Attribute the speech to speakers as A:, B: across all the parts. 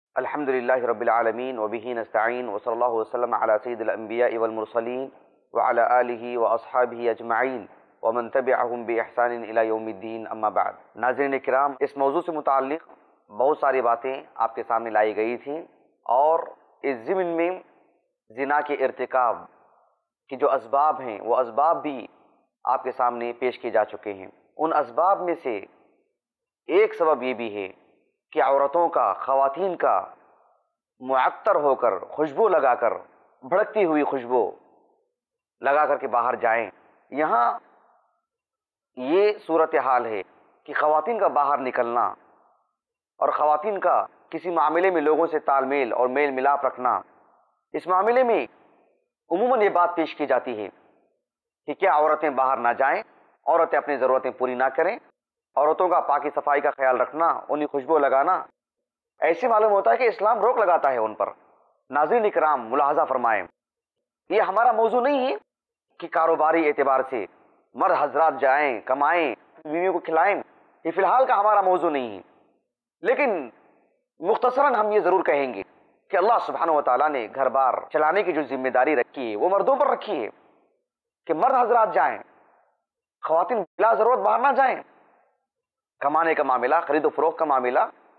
A: الحمد للہ رب العالمین وبہ نستعین وصلی اللہ وسلم علی سید الانبیاء والمرسلین وعلی آلہ واصحابہ اجمعین ومن تبعہم باحسان الی یوم الدین، اما بعد۔ ناظرین کرام، اس موضوع سے متعلق بہت ساری باتیں آپ کے سامنے لائی گئی تھیں، اور اس ضمن میں زنا کے ارتکاب کے جو اسباب ہیں وہ اسباب بھی آپ کے سامنے پیش کیے جا چکے ہیں۔ ان اسباب میں سے ایک سبب یہ بھی ہے کہ عورتوں کا، خواتین کا معطر ہو کر، خوشبو لگا کر، بھڑکتی ہوئی خوشبو لگا کر کے باہر جائیں۔ یہاں یہ صورتحال ہے کہ خواتین کا باہر نکلنا اور خواتین کا کسی معاملے میں لوگوں سے تال میل اور میل ملاپ رکھنا، اس معاملے میں عموماً یہ بات پیش کی جاتی ہے کہ کیا عورتیں باہر نہ جائیں، عورتیں اپنی ضرورتیں پوری نہ کریں، عورتوں کا پاکی صفائی کا خیال رکھنا، انہیں خوشبو لگانا، ایسے معلوم ہوتا ہے کہ اسلام روک لگاتا ہے ان پر۔ ناظرین اکرام، ملاحظہ فرمائیں، یہ ہمارا موضوع نہیں ہے کہ کاروباری اعتبار سے مرد حضرات جائیں، کمائیں، بیویوں کو کھلائیں، یہ فی الحال کا ہمارا موضوع نہیں ہے، لیکن مختصراً ہم یہ ضرور کہیں گے کہ اللہ سبحانہ و تعالیٰ نے گھر بار چلانے کی جو ذمہ داری رکھی ہے وہ مردوں پر رکھی ہے کہ مرد حضرات جائیں، خواتین بلا ضرورت باہر نہ جائیں۔ کمانے کا معاملہ، خرید و فروخت کا معاملہ،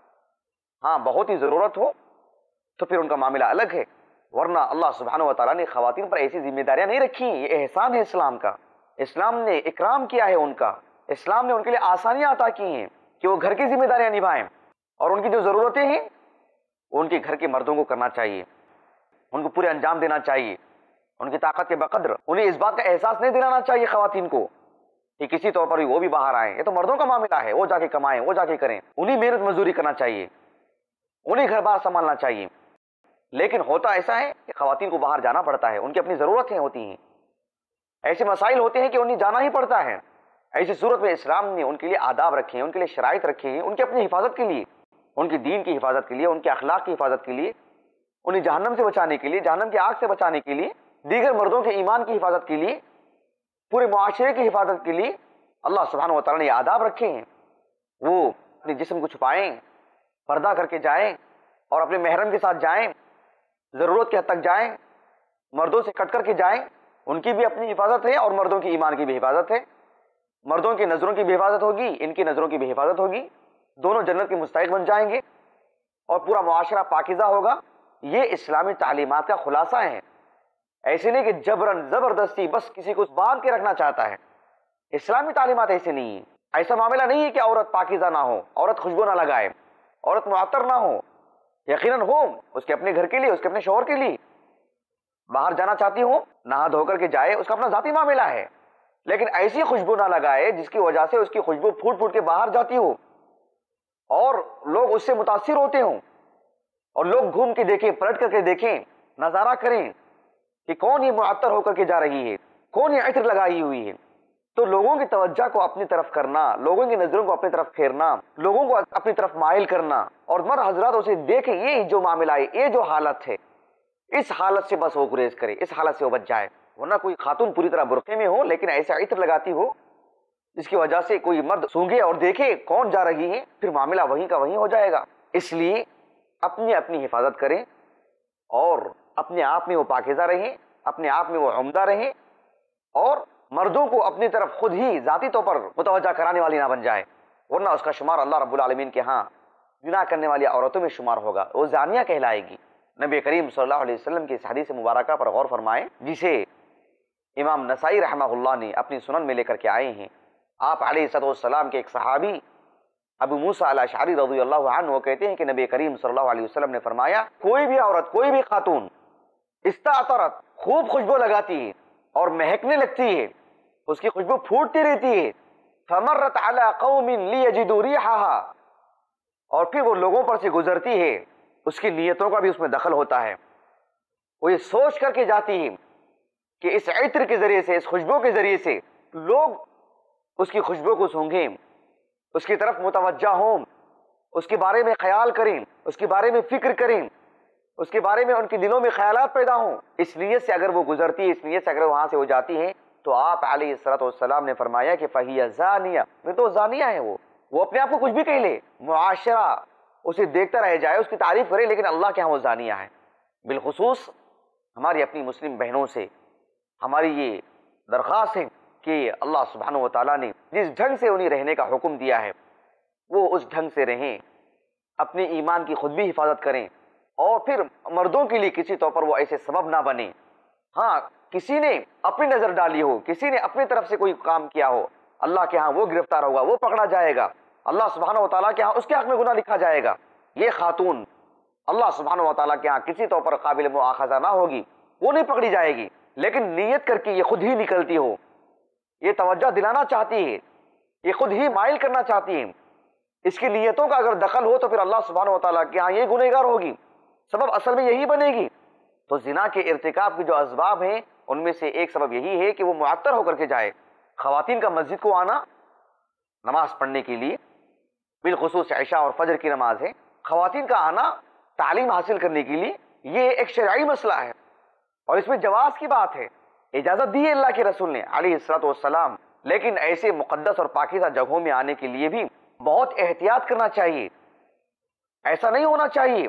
A: ہاں بہت ہی ضرورت ہو تو پھر ان کا معاملہ الگ ہے، ورنہ اللہ سبحانہ و تعالیٰ نے خواتین پر ایسی ذمہ داریاں نہیں رکھی، یہ احسان ہے اسلام کا۔ اسلام نے اکرام کیا ہے ان کا، اسلام نے ان کے لیے آسانیاں عطا کی ہیں کہ وہ گھر کی ذمہ داریاں نبھائیں، اور ان کی جو ضرورتیں ہیں ان کے گھر کے مردوں کو کرنا چاہیے، ان کو پورے انجام دینا چاہیے، ان کی طاقت کے بقدر۔ انہیں اس بات کا احساس نہیں دلانا چاہیے خواتین کو کہ کسی طور پر بھی وہ بھی باہر آئیں، یہ تو مردوں کا معاملہ ہے، وہ جا کے کمائیں، وہ جا کے کریں، انہیں محنت مزدوری کرنا چاہیے، انہیں گھر بار سنبھالنا چاہیے۔ لیکن ہوتا ایسا ہے کہ خواتین کو باہر جانا پڑتا ہے، ان کی اپنی ضرورتیں ہوتی ہیں، ایسے مسائل ہوتے ہیں کہ انہیں جانا ہی پڑتا ہے۔ ایسی صورت میں اسلام نے ان کے لیے آداب رکھے ہیں، ان کے لیے شرائط رکھے ہیں، ان کی اپنی حفاظت کے لیے، ان کی دین کی حفاظت کے لیے، ان کے اخلاق کی حفاظت کے لیے، انہیں جہنم سے بچانے کے لیے، جہنم کی آگ سے بچانے کے لیے، دیگر مردوں کے ایمان کی حفاظت کے لیے، پورے معاشرے کی حفاظت کے لیے اللہ سبحانہ و تعالیٰ نے یہ آداب رکھے ہیں۔ وہ اپنے جسم کو چھپائیں، پردہ کر کے جائیں، اور اپنے محرم کے ساتھ جائیں، ضرورت کے حد تک جائیں، مردوں سے کٹ کر کے جائیں، ان کی بھی اپنی حفاظت ہے اور مردوں کی ایمان کی بھی حفاظت ہے، مردوں کی نظروں کی بھی حفاظت ہوگی، ان کی نظروں کی بھی حفاظت ہوگی، دونوں جنت کے مستحق بن جائیں گے اور پورا معاشرہ پاکیزہ ہوگا۔ یہ اسلامی تعلیمات کا خلاصہ ہے۔ ایسے نہیں کہ جبرن زبردستی بس کسی کو باندھ کے رکھنا چاہتا ہے، اسلامی تعلیمات ایسے نہیں ہیں۔ ایسا معاملہ نہیں ہے کہ عورت پاکیزہ نہ ہو، عورت خوشبو نہ لگائے، عورت معطر نہ ہو، یقیناً ہو اس کے اپنے گھر کے لیے، اس کے اپنے شوہر کے لیے، باہر جانا چاہتی ہو نہا دھو کر کے جائے، اس کا اپنا ذاتی معاملہ ہے، لیکن ایسی خوشبو نہ لگائے جس کی وجہ سے اس کی خوشبو پھوٹ پھوٹ کے باہر جاتی ہو اور لوگ اس سے متاثر ہوتے ہوں، اور لوگ گھوم کے دیکھیں، پلٹ کر کے دیکھیں، نظارہ کریں کہ کون یہ معطر ہو کر کے جا رہی ہے، کون یہ عطر لگائی ہوئی ہے۔ تو لوگوں کی توجہ کو اپنی طرف کرنا، لوگوں کی نظروں کو اپنی طرف پھیرنا، لوگوں کو اپنی طرف مائل کرنا، اور مرد حضرات اسے دیکھیں یہ جو معاملہ ہے، یہ جو حالت ہے، اس حالت سے بس وہ گریز کرے، اس حالت سے وہ بچ جائے۔ ورنہ کوئی خاتون پوری طرح برقعے میں ہو لیکن ایسا عطر لگاتی ہو جس کی وجہ سے کوئی مرد سونگے اور دیکھے کون جا رہی ہے، پھر معاملہ وہیں کا وہیں ہو جائے گا۔ اس لیے اپنی حفاظت کریں اور اپنے آپ میں وہ پاکیزہ رہیں، اپنے آپ میں وہ عمدہ رہیں، اور مردوں کو اپنی طرف خود ہی ذاتی طور پر متوجہ کرانے والی نہ بن جائے، ورنہ اس کا شمار اللہ رب العالمین کے ہاں زنا کرنے والی عورتوں میں شمار ہوگا، وہ زانیہ کہلائے گی۔ نبی کریم صلی اللہ علیہ وسلم کی اس حدیث مبارکہ پر غور فرمائیں جسے امام نسائی رحمہ اللہ نے اپنی سنن میں لے کر کے آئے ہیں۔ آپ علیہ السلام کے ایک صحابی ابو موسیٰ الاشعری رضی اللہ عنہ وہ کہتے ہیں کہ نبی کریم صلی اللہ علیہ وسلم نے فرمایا، کوئی بھی عورت، کوئی بھی خاتون استعطرت، خوب خوشبو لگاتی ہے اور مہکنے لگتی ہے، اس کی خوشبو پھوٹتی رہتی ہے، فمرت علی قوم لیجدوا ریحھا، اور پھر وہ لوگوں پر سے گزرتی ہے، اس کی نیتوں کا بھی اس میں دخل ہوتا ہے، وہ یہ سوچ کر کے جاتی ہے کہ اس عطر کے ذریعے سے، اس خوشبو کے ذریعے سے لوگ اس کی خوشبو کو سونگھیں، اس کی طرف متوجہ ہوں، اس کے بارے میں خیال کریں، اس کے بارے میں فکر کریں، اس کے بارے میں ان کے دلوں میں خیالات پیدا ہوں۔ اس نیت سے اگر وہ گزرتی ہے، اس نیت سے اگر وہاں سے وہ جاتی ہے، تو آپ علیہ السلام نے فرمایا کہ فہی زانیہ، میں تو زانیہ ہے، وہ اپنے آپ کو کچھ بھی کہہ لے، معاشرہ اسے دیکھتا رہ جائے، اس کی تعریف کرے، لیکن اللہ کے ہاں وہ زانیہ ہے۔ بالخصوص ہماری اپنی مسلم بہنوں سے ہماری یہ درخواست ہے کہ اللہ سبحانہ و تعالیٰ نے جس ڈھنگ سے انہیں رہنے کا حکم دیا ہے وہ اس ڈھنگ سے رہیں، اپنے ایمان کی خود بھی حفاظت کریں، اور پھر مردوں کے لیے کسی طور پر وہ ایسے سبب نہ بنے۔ ہاں، کسی نے اپنی نظر ڈالی ہو، کسی نے اپنی طرف سے کوئی کام کیا ہو، اللہ کے ہاں وہ گرفتار ہوگا، وہ پکڑا جائے گا، اللہ سبحانہ و تعالیٰ کے ہاں اس کے حق میں گناہ لکھا جائے گا۔ یہ خاتون اللہ سبحانہ و تعالیٰ کے ہاں کسی طور پر قابل مؤاخذہ نہ ہوگی، وہ نہیں پکڑی جائے گی، لیکن نیت کر کے یہ خود ہی نکلتی ہو، یہ توجہ دلانا چاہتی ہے، یہ خود ہی مائل کرنا چاہتی ہے، اس کی نیتوں کا اگر دخل ہو تو پھر اللہ سبحانہ و تعالیٰ کے ہاں یہ گنہگار ہوگی، سبب اصل میں یہی بنے گی۔ تو زنا کے ارتکاب کے جو اسباب ہیں ان میں سے ایک سبب یہی ہے کہ وہ معطر ہو کر کے جائے۔ خواتین کا مسجد کو آنا نماز پڑھنے کے لیے، بالخصوص عشاء اور فجر کی نماز ہے، خواتین کا آنا تعلیم حاصل کرنے کے لیے، یہ ایک شرعی مسئلہ ہے اور اس میں جواز کی بات ہے، اجازت دی ہے اللہ کے رسول نے علیہ الصلوۃ والسلام، لیکن ایسے مقدس اور پاکیزہ جگہوں میں آنے کے لیے بھی بہت احتیاط کرنا چاہیے۔ ایسا نہیں ہونا چاہیے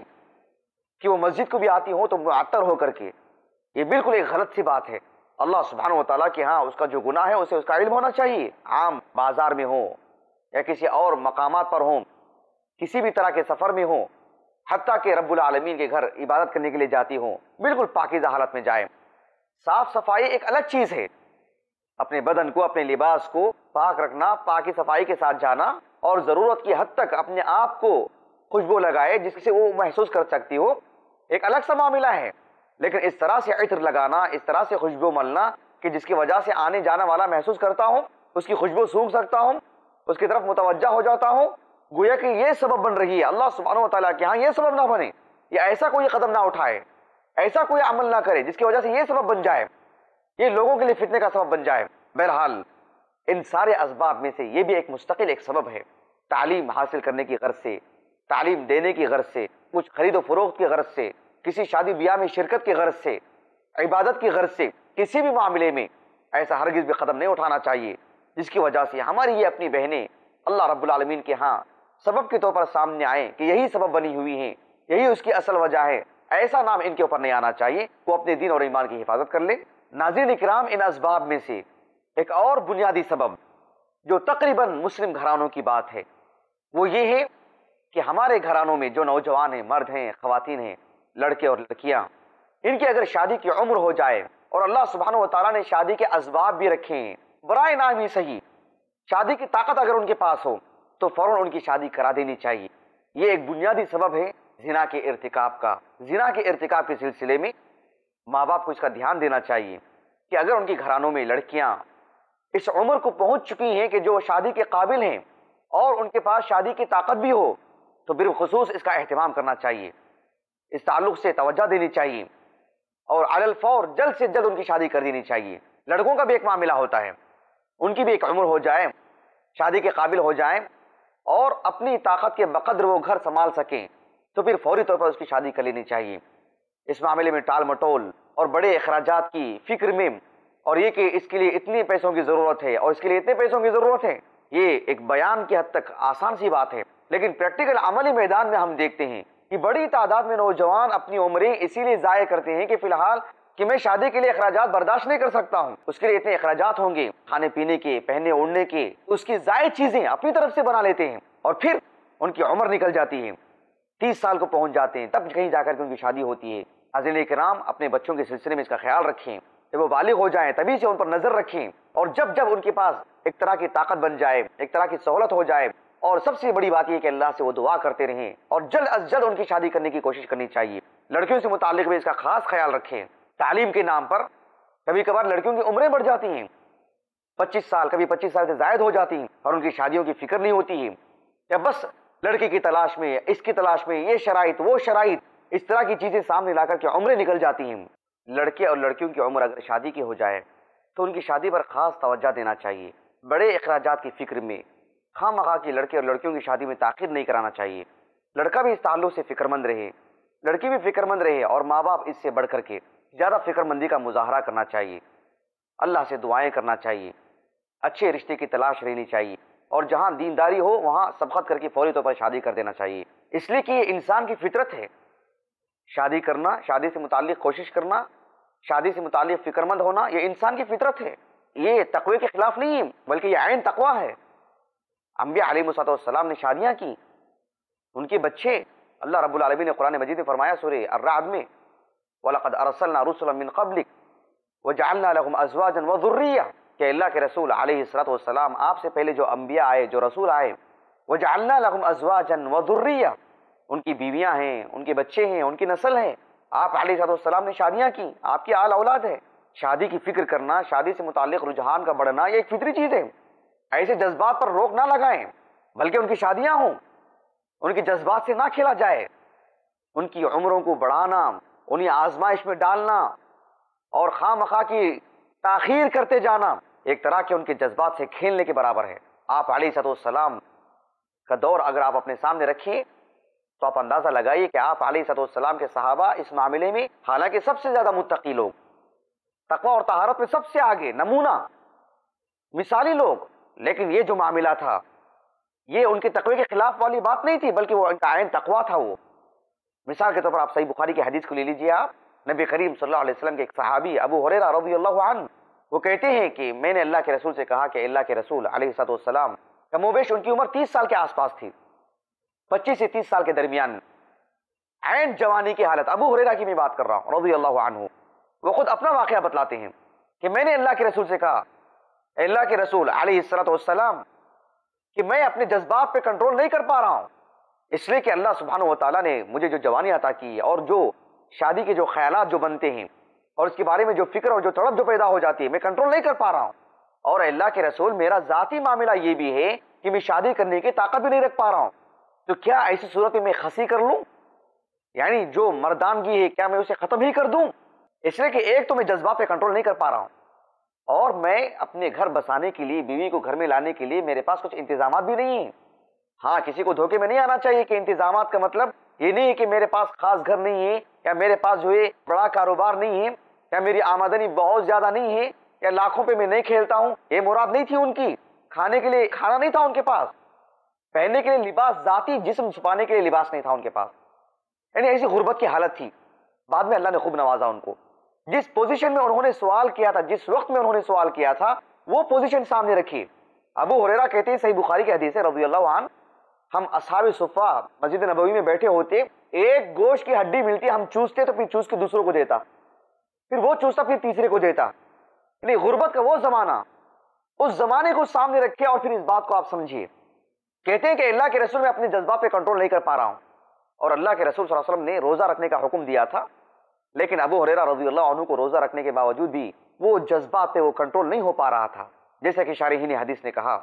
A: کہ وہ مسجد کو بھی آتی ہوں تو معطر ہو کر کے، یہ بالکل ایک غلط سی بات ہے۔ اللہ سبحانہ و تعالیٰ کے ہاں اس کا جو گناہ ہے اسے اس کا علم ہونا چاہیے، عام بازار میں ہو یا کسی اور مقامات پر ہوں، کسی بھی طرح کے سفر میں ہوں، حتیٰ کہ رب العالمین کے گھر عبادت کرنے کے لیے جاتی ہوں، بالکل پاکیزہ حالت میں جائیں۔ صاف صفائی ایک الگ چیز ہے، اپنے بدن کو، اپنے لباس کو پاک رکھنا، پاکی صفائی کے ساتھ جانا، اور ضرورت کی حد تک اپنے آپ کو خوشبو لگائے جس سے وہ محسوس کر سکتی ہو، ایک الگ سا معاملہ ہے، لیکن اس طرح سے عطر لگانا، اس طرح سے خوشبو ملنا کہ جس کی وجہ سے آنے جانا والا محسوس کرتا ہوں، اس کی خوشبو سونگھ سکتا ہوں، اس کی طرف متوجہ ہو جاتا ہوں، گویا کہ یہ سبب بن رہی ہے۔ اللہ سبحانہ و تعالیٰ کے ہاں یہ سبب نہ بنے، یا ایسا کوئی قدم نہ اٹھائے، ایسا کوئی عمل نہ کرے جس کی وجہ سے یہ سبب بن جائے، یہ لوگوں کے لیے فتنے کا سبب بن جائے۔ بہرحال ان سارے اسباب میں سے یہ بھی ایک مستقل ایک سبب ہے، تعلیم حاصل کرنے کی غرض سے، تعلیم دینے کی غرض سے، کچھ خرید و فروخت کی غرض سے، کسی شادی بیاہ میں شرکت کی غرض سے، عبادت کی غرض سے، کسی بھی معاملے میں ایسا ہرگز بھی قدم نہیں اٹھانا چاہیے جس کی وجہ سے ہماری یہ اپنی بہنیں اللہ رب العالمین کے ہاں سبب کے طور پر سامنے آئیں کہ یہی سبب بنی ہوئی ہیں، یہی اس کی اصل وجہ ہے، ایسا نام ان کے اوپر نہیں آنا چاہیے، وہ اپنے دین اور ایمان کی حفاظت کر لیں۔ ناظرین اکرام، ان اسباب میں سے ایک اور بنیادی سبب جو تقریباً مسلم گھرانوں کی بات ہے وہ یہ ہے کہ ہمارے گھرانوں میں جو نوجوان ہیں، مرد ہیں، خواتین ہیں، لڑکے اور لڑکیاں، ان کی اگر شادی کی عمر ہو جائے اور اللہ سبحانہ و تعالیٰ نے شادی کے اسباب بھی رکھے ہیں، برائے نام ہی صحیح، شادی کی طاقت اگر ان کے پاس ہو تو فوراً ان کی شادی کرا دینی چاہیے۔ یہ ایک بنیادی سبب ہے زنا کے ارتکاب کا۔ زنا کے ارتکاب کے سلسلے میں ماں باپ کو اس کا دھیان دینا چاہیے کہ اگر ان کے گھرانوں میں لڑکیاں اس عمر کو پہنچ چکی ہیں کہ جو شادی کے قابل ہیں اور ان کے پاس شادی کی طاقت بھی ہو تو بالخصوص اس کا اہتمام کرنا چاہیے، اس تعلق سے توجہ دینی چاہیے اور علی الفور جلد سے جلد ان کی شادی کر دینی چاہیے۔ لڑکوں کا بھی ایک معاملہ ہوتا ہے، ان کی بھی ایک عمر ہو جائے، شادی کے قابل ہو جائیں اور اپنی طاقت کے بقدر وہ گھر سنبھال سکیں تو پھر فوری طور پر اس کی شادی کر لینی چاہیے۔ اس معاملے میں ٹال مٹول اور بڑے اخراجات کی فکر میں، اور یہ کہ اس کے لیے اتنے پیسوں کی ضرورت ہے اور اس کے لیے اتنے پیسوں کی ضرورت ہے، یہ ایک بیان کی حد تک آسان سی بات ہے، لیکن پریکٹیکل عملی میدان میں ہم دیکھتے ہیں کہ بڑی تعداد میں نوجوان اپنی عمریں اسی لیے ضائع کرتے ہیں کہ فی الحال کہ میں شادی کے لیے اخراجات برداشت نہیں کر سکتا ہوں، اس کے لیے اتنے اخراجات ہوں گے، کھانے پینے کے، پہننے اوڑھنے کے، اس کی زائد چیزیں اپنی طرف سے بنا لیتے ہیں اور پھر ان کی عمر نکل جاتی ہے، 30 سال کو پہنچ جاتے ہیں، تب کہیں جا کر کے ان کی شادی ہوتی ہے۔ حضرات کرام، اپنے بچوں کے سلسلے میں اس کا خیال رکھیں، جب وہ بالغ ہو جائیں تبھی سے ان پر نظر رکھیں، اور جب جب ان کے پاس ایک طرح کی طاقت بن جائے، ایک طرح کی سہولت ہو جائے، اور سب سے بڑی بات یہ کہ اللہ سے وہ دعا کرتے رہیں اور جلد از جلد ان کی شادی کرنے کی کوشش کرنی چاہیے۔ لڑکیوں سے متعلق بھی اس کا خاص خیال رکھیں۔ تعلیم کے نام پر کبھی کبھار لڑکیوں کی عمریں بڑھ جاتی ہیں، 25 سال، کبھی 25 سال سے زائد ہو جاتی ہیں اور ان کی شادیوں کی فکر نہیں ہوتی ہے، یا بس لڑکی کی تلاش میں، اس کی تلاش میں، یہ شرائط وہ شرائط، اس طرح کی چیزیں سامنے لا کر کے عمریں نکل جاتی ہیں۔ لڑکے اور لڑکیوں کی عمر اگر شادی کی ہو جائے تو ان کی شادی پر خاص توجہ دینا چاہیے، بڑے اخراجات کی فکر میں خواہ مخواہ کی لڑکے اور لڑکیوں کی شادی میں تاخیر نہیں کرانا چاہیے۔ لڑکا بھی اس تعلق سے فکر مند رہے، لڑکی بھی فکر مند رہے، اور ماں باپ اس سے بڑھ کر کے زیادہ فکر مندی کا مظاہرہ کرنا چاہیے، اللہ سے دعائیں کرنا چاہیے، اچھے رشتے کی تلاش رہنی چاہیے، اور جہاں دینداری ہو وہاں سبقت کر کے فوری طور پر شادی کر دینا چاہیے، اس لیے کہ یہ انسان کی فطرت ہے۔ شادی کرنا، شادی سے متعلق کوشش کرنا، شادی سے متعلق فکر مند ہونا، یہ انسان کی فطرت ہے، یہ تقوی کے خلاف نہیں ہے بلکہ یہ عین تقوی ہے۔ انبیاء علیہ السلام نے شادیاں کی، ان کے بچے، اللہ رب العالمین نے قرآن مجید میں فرمایا سورہ الرعد میں وَلَقَدْ أَرْسَلْنَا رُسُلًا مِّن قَبْلِكَ وَجَعَلْنَا لَهُمْ أَزْوَاجًا وَذُرِّيَّةً کہ اللہ کے رسول علیہ السلام آپ سے پہلے جو انبیاء آئے، جو رسول آئے، وَجَعَلْنَا لَهُمْ أَزْوَاجًا وَذُرِّيَّةً ان کی بیویاں ہیں، ان کے بچے ہیں، ان کی نسل ہے۔ آپ علیہ السلام نے شادیاں کی، آپ کی آل اولاد ہے۔ شادی کی فکر کرنا، شادی سے متعلق رجحان کا بڑھنا یہ ایک فطری چیز ہے، ایسے جذبات پر روک نہ لگائیں بلکہ ان کی شادیاں ہوں، ان کے جذبات سے نہ کھیلا جائے، ان کی عمروں کو بڑھانا، انہیں آزمائش میں ڈالنا اور خواہ مخواہ کی تاخیر کرتے جانا ایک طرح کے ان کے جذبات سے کھیلنے کے برابر ہے۔ آپ علیہ السلام کا دور اگر آپ اپنے سامنے رکھیے تو آپ اندازہ لگائیے کہ آپ علیہ السلام کے صحابہ اس معاملے میں حالانکہ سب سے زیادہ متقی لوگ، تقوی اور طہارت میں سب سے آگے، نمونہ، مثالی لوگ، لیکن یہ جو معاملہ تھا یہ ان کے تقوی کے خلاف والی بات نہیں تھی بلکہ وہ ان کا عین تقوی تھا۔ وہ مثال کے طور پر آپ صحیح بخاری کی حدیث کو لے لیجیے، آپ نبی کریم صلی اللہ علیہ وسلم کے ایک صحابی ابو ہریرہ رضی اللہ عنہ وہ کہتے ہیں کہ میں نے اللہ کے رسول سے کہا کہ اللہ کے رسول علیہ السلام کم و بیش ان کی عمر 30 سال کے آس پاس تھی، 25 سے 30 سال کے درمیان، عین جوانی کی حالت، ابو ہریرہ کی میں بات کر رہا ہوں رضی اللہ عنہ، وہ خود اپنا واقعہ بتلاتے ہیں کہ میں نے اللہ کے رسول سے کہا اے اللہ کے رسول علیہ السلام کہ میں اپنے جذبات پہ کنٹرول نہیں کر پا رہا ہوں، اس لیے کہ اللہ سبحانہ و تعالیٰ نے مجھے جو جوانی عطا کی اور جو شادی کے جو خیالات جو بنتے ہیں اور اس کے بارے میں جو فکر اور جو تڑپ جو پیدا ہو جاتی ہے میں کنٹرول نہیں کر پا رہا ہوں، اور اللہ کے رسول میرا ذاتی معاملہ یہ بھی ہے کہ میں شادی کرنے کی طاقت بھی نہیں رکھ پا رہا ہوں، تو کیا ایسی صورت میں خسی کر لوں، یعنی جو مردانگی ہے کیا میں اسے ختم ہی کر دوں، اس لیے کہ ایک تو میں جذبات پہ کنٹرول نہیں کر پا رہا ہوں اور میں اپنے گھر بسانے کے لیے، بیوی کو گھر میں لانے کے لیے میرے پاس کچھ انتظامات بھی نہیں ہیں۔ ہاں کسی کو دھوکے میں نہیں آنا چاہیے کہ انتظامات کا مطلب یہ نہیں ہے کہ میرے پاس خاص گھر نہیں ہے یا میرے پاس جو ہے بڑا کاروبار نہیں ہے یا میری آمدنی بہت زیادہ نہیں ہے یا لاکھوں پہ میں نہیں کھیلتا ہوں، یہ مراد نہیں تھی ان کی، کھانے کے لیے کھانا نہیں تھا ان کے پاس، پہننے کے لیے لباس، ذاتی جسم چھپانے کے لیے لباس نہیں تھا ان کے پاس، یعنی ایسی غربت کی حالت تھی۔ بعد میں اللہ نے خوب نوازا ان کو، جس پوزیشن میں انہوں نے سوال کیا تھا، جس وقت میں انہوں نے سوال کیا تھا وہ پوزیشن سامنے رکھی۔ ابو ہریرہ کہتے ہیں صحیح بخاری کی حدیث ہے رضی اللہ عنہ، ہم اصحاب صفہ مسجد نبوی میں بیٹھے ہوتے، ایک گوشت کی ہڈی ملتی ہم چوستے تو پھر چوس کے دوسروں کو دیتا، پھر وہ چوستا پھر تیسرے کو دیتا، یعنی غربت کا وہ زمانہ، اس زمانے کو سامنے رکھے اور پھر اس بات کو آپ سمجھیے۔ کہتے ہیں کہ اللہ کے رسول میں اپنے جذبات پہ کنٹرول نہیں کر پا رہا ہوں، اور اللہ کے رسول صلی اللہ علیہ وسلم نے روزہ رکھنے کا حکم دیا تھا، لیکن ابو ہریرہ رضی اللہ عنہ کو روزہ رکھنے کے باوجود بھی وہ جذبات پہ وہ کنٹرول نہیں ہو پا رہا تھا۔ جیسا کہ شارحین حدیث نے کہا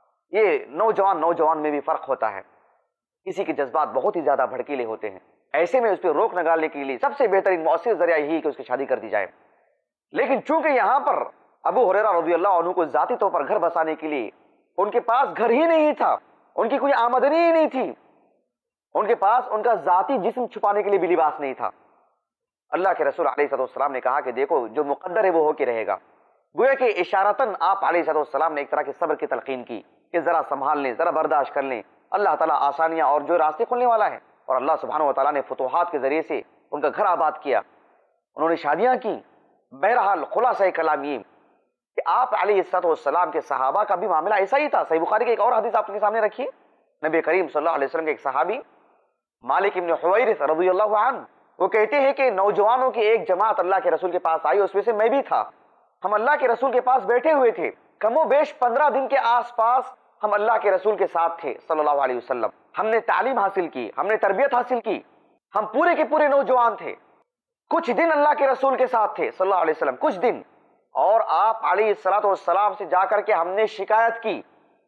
A: یہ نوجوان میں بھی فرق ہوتا ہے، کسی کے جذبات بہت ہی زیادہ بھڑکیلے ہوتے ہیں، ایسے میں اس پہ روک نکالنے کے لیے سب سے بہترین مؤثر ذریعہ یہی کہ اس کی شادی کر دی جائے، لیکن چونکہ یہاں پر ابو ہریرہ رضی اللہ عنہ کو ذاتی طور پر گھر بسانے کے لیے ان کے پاس گھر ہی نہیں تھا، ان کی کوئی آمدنی ہی نہیں تھی، ان کے پاس ان کا ذاتی جسم چھپانے کے لیے بھی لباس نہیں تھا، اللہ کے رسول علیہ السلام نے کہا کہ دیکھو جو مقدر ہے وہ ہو کے رہے گا، گویا کہ اشارتاً آپ علیہ السلام نے ایک طرح کے صبر کی تلقین کی کہ ذرا سنبھال لیں، ذرا برداشت کر لیں، اللہ تعالیٰ آسانیاں اور جو راستے کھلنے والا ہے، اور اللہ سبحانہ و تعالیٰ نے فتوحات کے ذریعے سے ان کا گھر آباد کیا، انہوں نے شادیاں کی۔ بہرحال خلاصہ کلام یہ کہ آپ علیہ السلام کے صحابہ کا بھی معاملہ ایسا ہی تھا۔ صحیح بخاری کی ایک اور حدیث آپ کے سامنے رکھیے، نبی کریم صلی اللہ علیہ وسلم کے ایک صحابی مالک ابن حویرث رضی اللہ عنہ وہ کہتے ہیں کہ نوجوانوں کی ایک جماعت اللہ کے رسول کے پاس آئی، اس میں سے میں بھی تھا، ہم اللہ کے رسول کے پاس بیٹھے ہوئے تھے، کم و بیش 15 دن کے آس پاس ہم اللہ کے رسول کے ساتھ تھے صلی اللہ علیہ وسلم، ہم نے تعلیم حاصل کی، ہم نے تربیت حاصل کی، ہم پورے کے پورے نوجوان تھے، کچھ دن اللہ کے رسول کے ساتھ تھے صلی اللہ علیہ وسلم، کچھ دن، اور آپ علیہ السلام سے جا کر کے ہم نے شکایت کی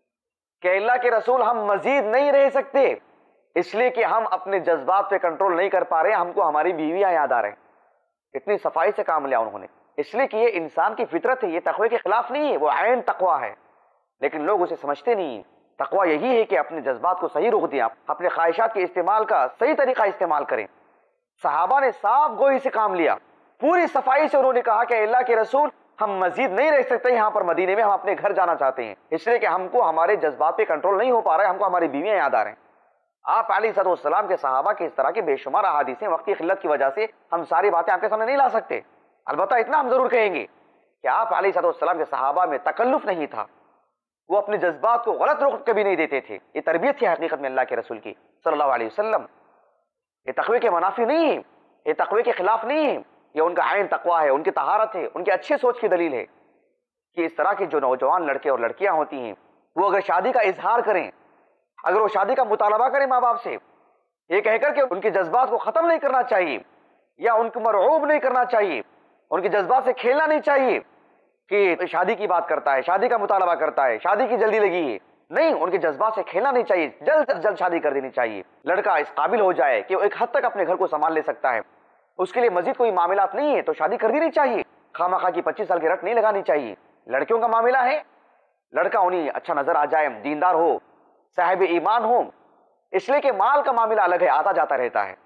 A: کہ اللہ کے رسول ہم مزید نہیں رہ سکتے، اس لیے کہ ہم اپنے جذبات پہ کنٹرول نہیں کر پا رہے، ہم کو ہماری بیویاں یاد آ رہے ہیں۔ اتنی صفائی سے کام لیا انہوں نے، اس لیے کہ یہ انسان کی فطرت ہے، یہ تقوی کے خلاف نہیں ہے، وہ عین تقوی ہے، لیکن لوگ اسے سمجھتے نہیں ہیں۔ تقوی یہی ہے کہ اپنے جذبات کو صحیح رخ دیں، اپنے خواہشات کے استعمال کا صحیح طریقہ استعمال کریں۔ صحابہ نے صاف گوئی سے کام لیا، پوری صفائی سے انہوں نے کہا کہ اللہ کے رسول ہم مزید نہیں رہ سکتے یہاں پر مدینے میں، ہم اپنے گھر جانا چاہتے ہیں، اس لیے کہ ہم کو ہمارے جذبات پہ کنٹرول نہیں ہو پا رہا ہے، ہم کو ہماری بیویاں یاد آ رہے ہیں۔ آپ علیہ الصلوۃ والسلام کے صحابہ کے اس طرح کے بے شمار احادیث ہیں، وقت کی قلت کی وجہ سے ہم ساری باتیں آپ کے سامنے نہیں لا سکتے، البتہ اتنا ہم ضرور کہیں گے کہ آپ علیہ الصلوۃ والسلام کے صحابہ میں تکلف نہیں تھا، وہ اپنے جذبات کو غلط رخ کبھی نہیں دیتے تھے۔ یہ تربیت تھی حقیقت میں اللہ کے رسول کی صلی اللہ علیہ وسلم۔ یہ تقوی کے منافی نہیں ہے، یہ تقوی کے خلاف نہیں ہے، یہ ان کا عین تقوی ہے، ان کی طہارت ہے، ان کی اچھی سوچ کی دلیل ہے کہ اس طرح کے جو نوجوان لڑکے اور لڑکیاں ہوتی ہیں وہ اگر شادی کا اظہار کریں، اگر وہ شادی کا مطالبہ کریں ماں باپ سے، یہ کہہ کر کہ ان کے جذبات کو ختم نہیں کرنا چاہیے یا ان کو مرعوب نہیں کرنا چاہیے، ان کے جذبات سے کھیلنا نہیں چاہیے کہ شادی کی بات کرتا ہے، شادی کا مطالبہ کرتا ہے، شادی کی جلدی لگی ہے، نہیں، ان کے جذبات سے کھیلنا نہیں چاہیے، جلد از جلد شادی کر دینی چاہیے۔ لڑکا اس قابل ہو جائے کہ وہ ایک حد تک اپنے گھر کو سنبھال لے سکتا ہے، اس کے لیے مزید کوئی معاملات نہیں ہے تو شادی کر دینی چاہیے، خواہ خواہ کی 25 سال کی رٹ نہیں لگانی چاہیے۔ لڑکیوں کا معاملہ ہے، لڑکا انہیں اچھا نظر آ جائے، دیندار ہو، صاحب ایمان ہو، اس لیے کہ مال کا معاملہ الگ ہے، آتا جاتا رہتا ہے،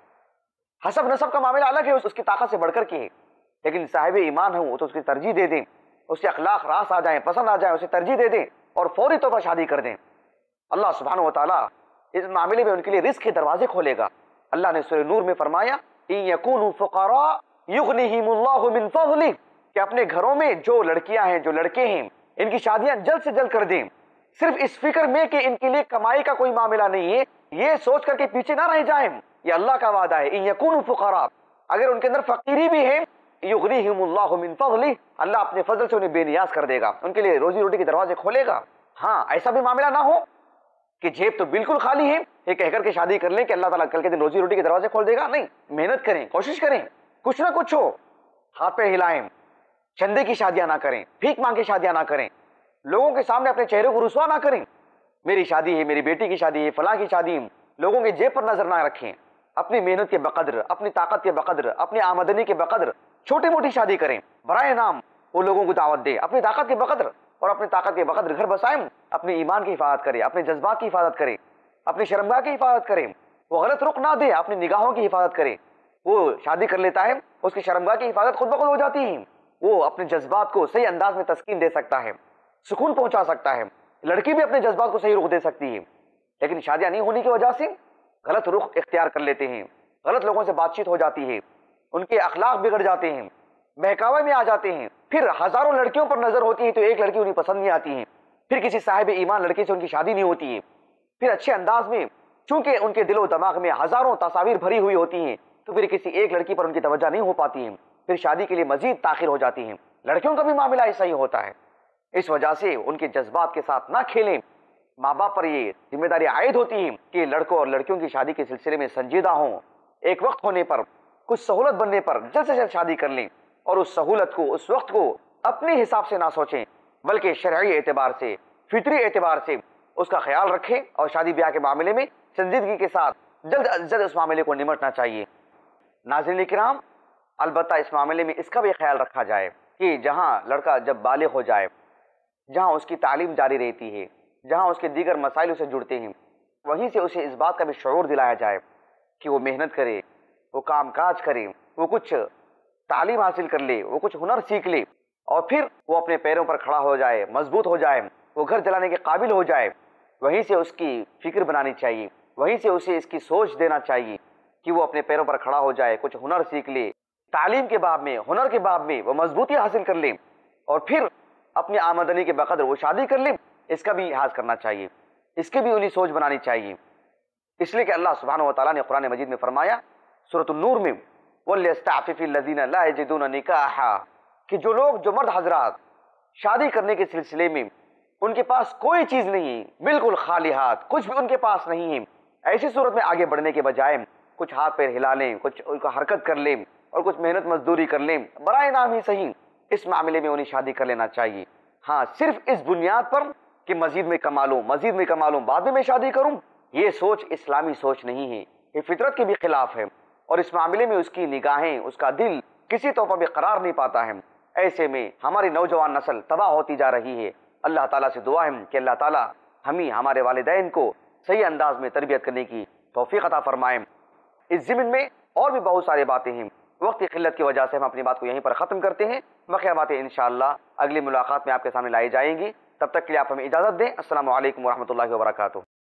A: حسب نسب کا معاملہ الگ ہے، اس کی طاقت سے بڑھ کر کے ہے، لیکن صاحب ایمان ہو تو اس کی ترجیح دے دیں، اس کے اخلاق راس آ جائیں، پسند آ جائیں، اسے ترجیح دے دیں اور فوری طور پر شادی کر دیں۔ اللہ سبحانہ و تعالیٰ اس معاملے میں ان کے لیے رزق کے دروازے کھولے گا۔ اللہ نے سورہ نور میں فرمایا ان یکونوا فقراء یغنیہم اللہ من فضلہ، کہ اپنے گھروں میں جو لڑکیاں ہیں، جو لڑکے ہیں، ان کی شادیاں جلد سے جلد کر دیں، صرف اس فکر میں کہ ان کے لیے کمائی کا کوئی معاملہ نہیں ہے، یہ سوچ کر کے پیچھے نہ رہ جائیں، یہ اللہ کا وعدہ ہے۔ ان یکونوا فقراء، اگر ان کے اندر فقیری بھی ہے، یغنیہم اللہ من فضلہ، اللہ اپنے فضل سے انہیں بے نیاز کر دے گا، ان کے لیے روزی روٹی کے دروازے کھولے گا۔ ہاں، ایسا بھی معاملہ نہ ہو کہ جیب تو بالکل خالی ہے، یہ کہہ کر کے شادی کر لیں کہ اللہ تعالیٰ کل کے دن روزی روٹی کے دروازے کھول دے گا، نہیں، محنت کریں، کوشش کریں، کچھ نہ کچھ ہو، ہاتھ پہ ہلائیں، چندے کی شادیاں نہ کریں، بھیک مانگ کے شادیاں نہ کریں، لوگوں کے سامنے اپنے چہرے کو رسوا نہ کریں، میری شادی ہے، میری بیٹی کی شادی ہے، فلاں کی شادی ہے، لوگوں کے جیب پر نظر نہ رکھیں، اپنی محنت کے بقدر، اپنی طاقت کے بقدر، اپنی آمدنی کے بقدر چھوٹی موٹی شادی کریں، برائے نام وہ لوگوں کو دعوت دے، اپنی طاقت کے بقدر، اور اپنی طاقت کے بقدر گھر بسائیں، اپنے ایمان کی حفاظت کرے، اپنے جذبات کی حفاظت کرے، اپنی شرمگاہ کی حفاظت کرے، وہ غلط رخ نہ دے، اپنی نگاہوں کی حفاظت کرے۔ وہ شادی کر لیتا ہے، اس کی شرمگاہ کی حفاظت خود بخود ہو جاتی ہے، وہ اپنے جذبات کو صحیح انداز میں تسکین دے سکتا ہے، سکون پہنچا سکتا ہے، لڑکی بھی اپنے جذبات کو صحیح رخ دے سکتی ہے، لیکن شادیاں نہیں ہونے کی وجہ سے غلط رخ اختیار کر لیتے ہیں، غلط لوگوں سے بات چیت ہو جاتی ہے، ان کے اخلاق بگڑ جاتے ہیں، بہکاوے میں آ جاتے ہیں، پھر ہزاروں لڑکیوں پر نظر ہوتی ہے تو ایک لڑکی انہیں پسند نہیں آتی ہے، پھر کسی صاحب ایمان لڑکے سے ان کی شادی نہیں ہوتی ہے، پھر اچھے انداز میں چونکہ ان کے دل و دماغ میں ہزاروں تصاویر بھری ہوئی ہوتی ہیں تو پھر کسی ایک لڑکی پر ان کی توجہ نہیں ہو پاتی ہے، پھر شادی کے لیے مزید تاخیر ہو جاتی ہے۔ لڑکیوں کا بھی معاملہ ایسا ہی ہوتا ہے، اس وجہ سے ان کے جذبات کے ساتھ نہ کھیلیں۔ ماں باپ پر یہ ذمہ داری عائد ہوتی ہے کہ لڑکوں اور لڑکیوں کی شادی کے سلسلے میں سنجیدہ ہوں، ایک وقت ہونے پر، کچھ سہولت بننے پر جلد سے جلد شادی کر لیں، اور اس سہولت کو، اس وقت کو اپنے حساب سے نہ سوچیں بلکہ شرعی اعتبار سے، فطری اعتبار سے اس کا خیال رکھیں، اور شادی بیاہ کے معاملے میں سنجیدگی کے ساتھ جلد از جلد اس معاملے کو نمٹنا چاہیے۔ ناظرین کرام، البتہ اس معاملے میں اس کا بھی خیال رکھا جائے کہ جہاں لڑکا جب بالغ ہو جائے، جہاں اس کی تعلیم جاری رہتی ہے، جہاں اس کے دیگر مسائل اسے جڑتے ہیں، وہیں سے اسے اس بات کا بھی شعور دلایا جائے کہ وہ محنت کرے، وہ کام کاج کرے، وہ کچھ تعلیم حاصل کر لے، وہ کچھ ہنر سیکھ لے، اور پھر وہ اپنے پیروں پر کھڑا ہو جائے، مضبوط ہو جائے، وہ گھر چلانے کے قابل ہو جائے۔ وہیں سے اس کی فکر بنانی چاہیے، وہیں سے اسے اس کی سوچ دینا چاہیے کہ وہ اپنے پیروں پر کھڑا ہو جائے، کچھ ہنر سیکھ لے، تعلیم کے باب میں، ہنر کے باب میں وہ مضبوطی حاصل کر لے، اور پھر اپنی آمدنی کے بقدر وہ شادی کر لے۔ اس کا بھی لحاظ کرنا چاہیے، اس کی بھی انہیں سوچ بنانی چاہیے، اس لیے کہ اللہ سبحانہ و تعالیٰ نے قرآن مجید میں فرمایا سورۃ النور میں وَلْيَسْتَعْفِفِ الَّذِينَ لَا يَجِدُونَ نِكَاحًا، کہ جو لوگ، جو مرد حضرات شادی کرنے کے سلسلے میں ان کے پاس کوئی چیز نہیں ہے، بالکل خالی ہاتھ، کچھ بھی ان کے پاس نہیں ہے، ایسی صورت میں آگے بڑھنے کے بجائے کچھ ہاتھ پیر ہلا لیں، کچھ ان کا حرکت کر لیں اور کچھ محنت مزدوری کر لیں، برائے نام ہی صحیح، اس معاملے میں انہیں شادی کر لینا چاہیے۔ ہاں، صرف اس بنیاد پر کہ مزید میں کما لوں، مزید میں کما لوں، بعد میں شادی کروں، یہ سوچ اسلامی سوچ نہیں ہے، یہ فطرت کے بھی خلاف ہے، اور اس معاملے میں اس کی نگاہیں، اس کا دل کسی طور پر بھی قرار نہیں پاتا ہے۔ ایسے میں ہماری نوجوان نسل تباہ ہوتی جا رہی ہے۔ اللہ تعالیٰ سے دعا ہے کہ اللہ تعالیٰ ہمیں، ہمارے والدین کو صحیح انداز میں تربیت کرنے کی توفیق عطا فرمائیں۔ اس ضمن میں اور بھی بہت ساری باتیں ہیں، وقت کی قلت کی وجہ سے ہم اپنی بات کو یہیں پر ختم کرتے ہیں. بقیہ باتیں انشاءاللہ اگلی ملاقات میں آپ کے سامنے لائی جائیں گی. تب تک کے لیے آپ ہمیں اجازت دیں. السلام علیکم ورحمۃ اللہ وبرکاتہ.